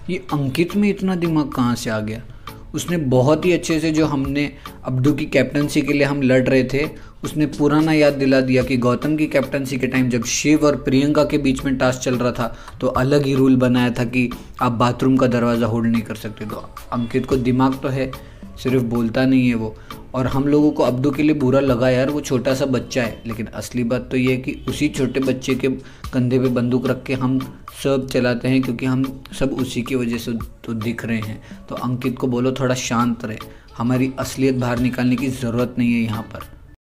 ये अंकित में इतना दिमाग कहाँ से आ गया। उसने बहुत ही अच्छे से, जो हमने अब्दू की कैप्टनसी के लिए हम लड़ रहे थे, उसने पुराना याद दिला दिया कि गौतम की कैप्टनसी के टाइम जब शिव और प्रियंका के बीच में टास्क चल रहा था तो अलग ही रूल बनाया था कि आप बाथरूम का दरवाज़ा होल्ड नहीं कर सकते। तो अंकित को दिमाग तो है, सिर्फ बोलता नहीं है वो। और हम लोगों को अब्दू के लिए बुरा लगा यार, वो छोटा सा बच्चा है, लेकिन असली बात तो ये है कि उसी छोटे बच्चे के कंधे पे बंदूक रख के हम सब चलाते हैं, क्योंकि हम सब उसी की वजह से तो दिख रहे हैं। तो अंकित को बोलो थोड़ा शांत रहे, हमारी असलियत बाहर निकालने की ज़रूरत नहीं है यहाँ पर।